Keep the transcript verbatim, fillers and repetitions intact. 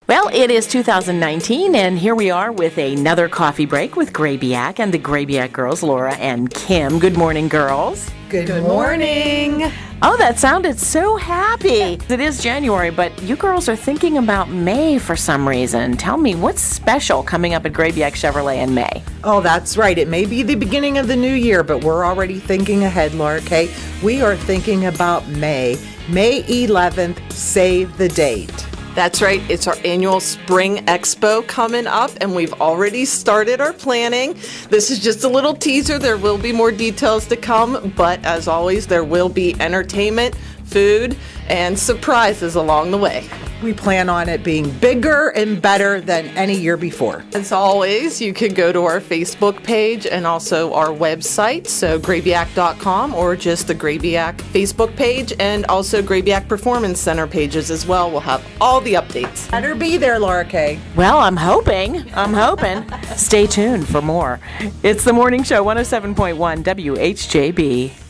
Well, it is two thousand nineteen, and here we are with another coffee break with Grabiac and the Grabiac girls, Laura and Kim. Good morning, girls. Good, Good morning. morning. Oh, that sounded so happy. It is January, but you girls are thinking about May for some reason. Tell me, what's special coming up at Grabiac Chevrolet in May? Oh, that's right. It may be the beginning of the new year, but we're already thinking ahead, Laura Kay. We are thinking about May. May eleventh, save the date. That's right. It's our annual Spring Expo coming up, and we've already started our planning. This is just a little teaser. There will be more details to come, but as always, there will be entertainment, food, and surprises along the way. We plan on it being bigger and better than any year before. As always, you can go to our Facebook page and also our website, so Grabiac dot com, or just the Grabiac Facebook page, and also Grabiac Performance Center pages as well. We'll have all the updates. Better be there, Laura Kay. Well, I'm hoping. I'm hoping. Stay tuned for more. It's the Morning Show, one oh seven point one W H J B.